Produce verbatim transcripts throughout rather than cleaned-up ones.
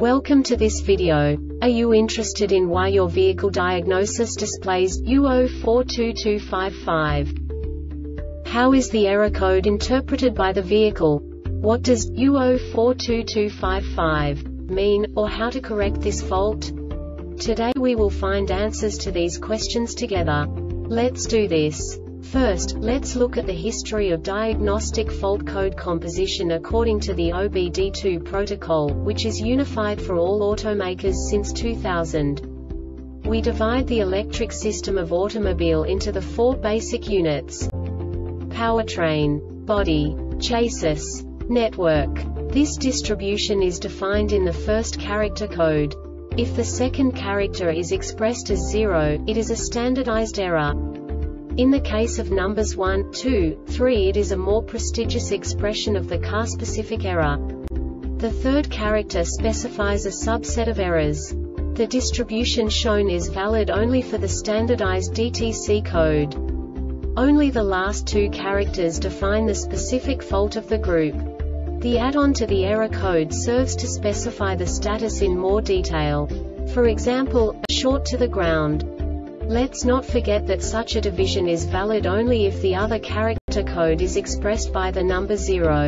Welcome to this video. Are you interested in why your vehicle diagnosis displays U zero four two two five five? How is the error code interpreted by the vehicle? What does U zero four two two five five mean, or how to correct this fault? Today we will find answers to these questions together. Let's do this. First, let's look at the history of diagnostic fault code composition according to the O B D two protocol, which is unified for all automakers since two thousand. We divide the electric system of automobile into the four basic units: powertrain, body, chassis, network. This distribution is defined in the first character code. If the second character is expressed as zero, it is a standardized error. In the case of numbers one, two, three, it is a more prestigious expression of the car-specific error. The third character specifies a subset of errors. The distribution shown is valid only for the standardized D T C code. Only the last two characters define the specific fault of the group. The add-on to the error code serves to specify the status in more detail. For example, a short to the ground. Let's not forget that such a division is valid only if the other character code is expressed by the number zero.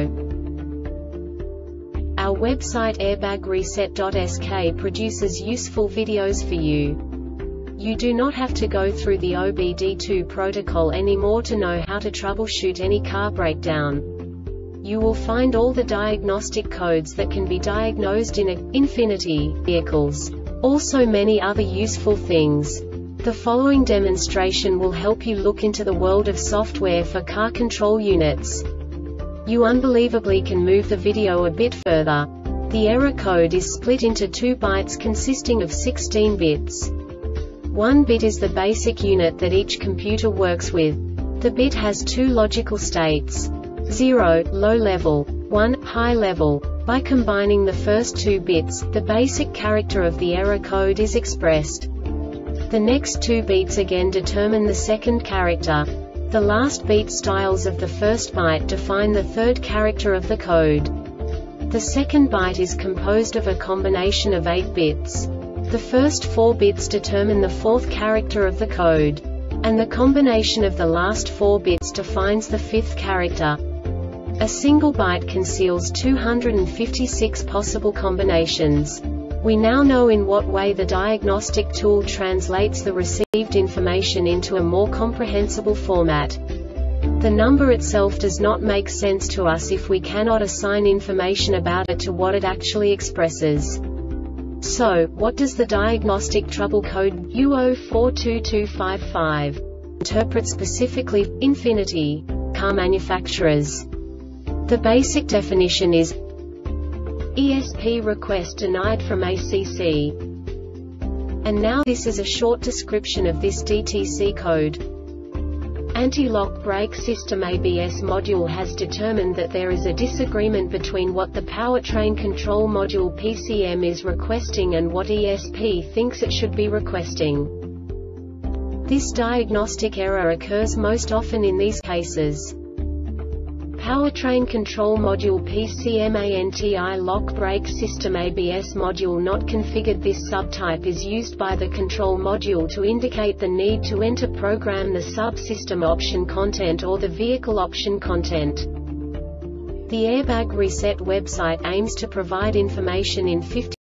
Our website airbag reset dot S K produces useful videos for you. You do not have to go through the O B D two protocol anymore to know how to troubleshoot any car breakdown. You will find all the diagnostic codes that can be diagnosed in a Infiniti vehicles. Also many other useful things. The following demonstration will help you look into the world of software for car control units. You unbelievably can move the video a bit further. The error code is split into two bytes consisting of sixteen bits. One bit is the basic unit that each computer works with. The bit has two logical states: zero, low level, one, high level. By combining the first two bits, the basic character of the error code is expressed. The next two beats again determine the second character. The last beat styles of the first byte define the third character of the code. The second byte is composed of a combination of eight bits. The first four bits determine the fourth character of the code. And the combination of the last four bits defines the fifth character. A single byte conceals two hundred fifty-six possible combinations. We now know in what way the diagnostic tool translates the received information into a more comprehensible format. The number itself does not make sense to us if we cannot assign information about it to what it actually expresses. So, what does the diagnostic trouble code U zero four two two five five interpret specifically for Infiniti car manufacturers? The basic definition is E S P request denied from A C C. And now this is a short description of this D T C code. Anti-lock brake system A B S module has determined that there is a disagreement between what the powertrain control module P C M is requesting and what E S P thinks it should be requesting. This diagnostic error occurs most often in these cases: powertrain control module P C M anti-lock brake system A B S module not configured. This subtype is used by the control module to indicate the need to enter program the subsystem option content or the vehicle option content. The Airbag Reset website aims to provide information in fifty